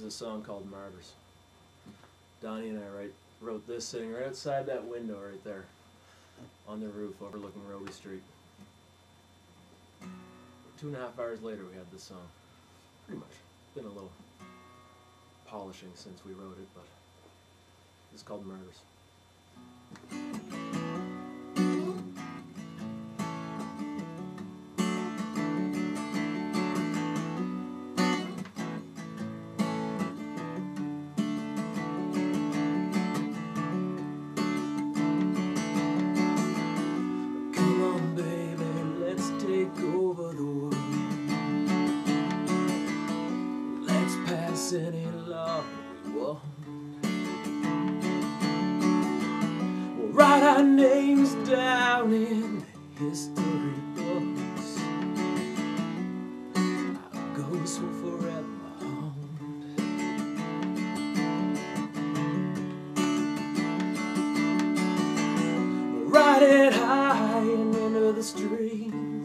is a song called Martyrs. Donnie and I wrote this sitting right outside that window right there on the roof overlooking Rozee Street. 2.5 hours later we had this song. Pretty much. Been a little polishing since we wrote it, but it's called Martyrs. Come on, baby, let's take over the world. Let's pass any law we want. We'll write our names down in the history books. Our ghosts will forever haunt. We'll ride it high and into the streets.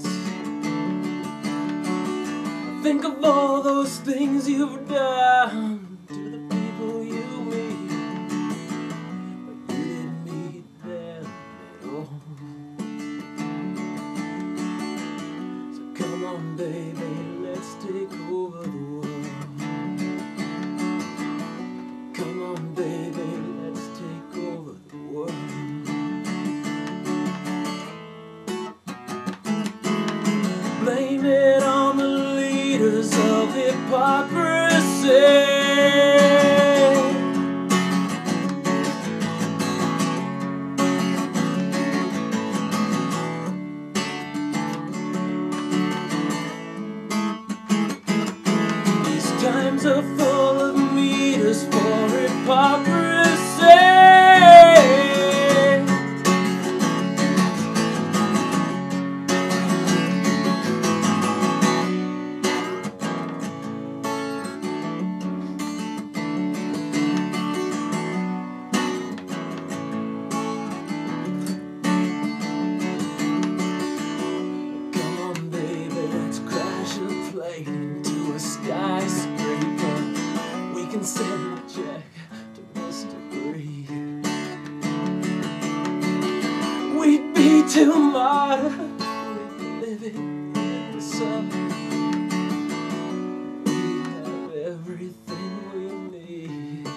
Think of all those things you've done to the people you meet, but you didn't meet them at all. So come on, baby, let's take over the world. Come on, baby, let's take over the world. Blame it on the leaders of hypocrisy. These times are full of meters for hypocrisy. Into a skyscraper, we can send a check to Mr. Green. We'd be too modern, we'd be living in the sun. We have everything we need.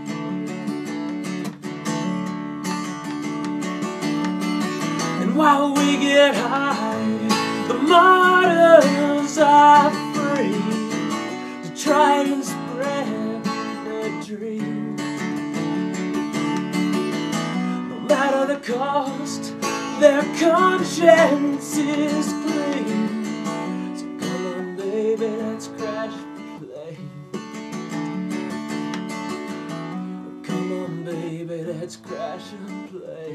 And while we get high, the martyrs are free to try and spread their dream. No matter the cost, their conscience is clean. So come on, baby, let's crash the plane. Come on, baby, let's crash and play.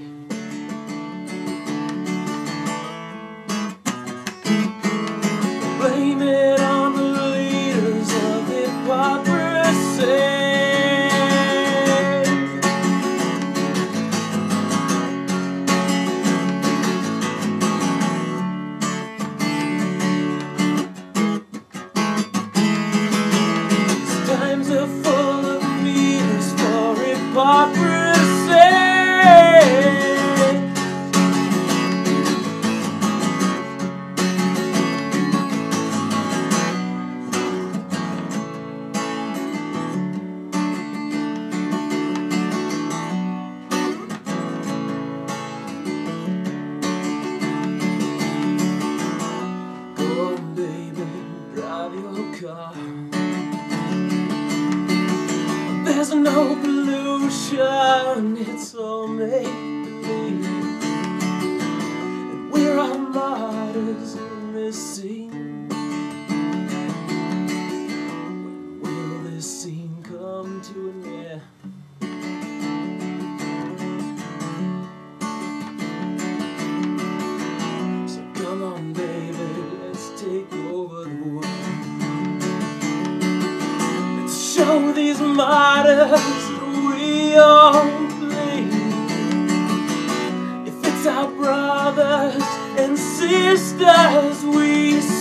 Blame it on the leaders of hypocrisy. These times are full of meters for hypocrisy. Car. There's no pollution, it's all make-believe, and we're all martyrs in this scene. When will this scene come to an end? So come on, baby, let's take over the world. Show these martyrs we all bleed. If it's our brothers and sisters we